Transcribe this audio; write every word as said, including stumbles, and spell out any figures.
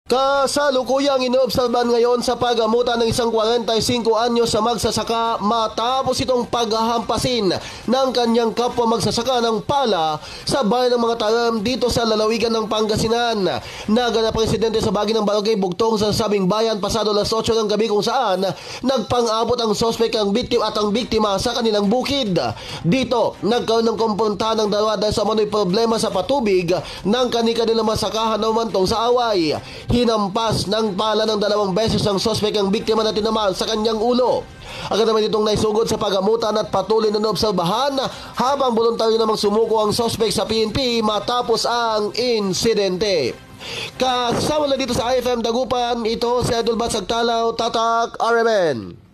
Kasalukuyang inoobserban ngayon sa pagamutan ng isang forty-five anyos sa magsasaka matapos itong paghahampasin ng kanyang kapwa magsasaka ng pala sa bayan ng mga talam dito sa lalawigan ng Pangasinan. Naganap ang insidente sa bahagi ng Barangay Bugtong sa sabing bayan pasado alas eight ng gabi kung saan nagpang-abot ang sospek ang biktima at ang biktima sa kanilang bukid. Dito, nagkaroon ng kumprontahan ng dalawa dahil sa manoy problema sa patubig ng kani-kanilang masakahan na umantong sa away. Hinampas ng pala ng dalawang beses ng sospek ang biktima na tinamaan sa kanyang ulo. Agad naman itong naisugod sa pagamutan at patuloy na naobserbahan habang voluntaryo namang sumuko ang sospek sa P N P matapos ang insidente. Kasama na dito sa I F M Dagupan, ito si Idol Batsag Talaw, Tatak R M N.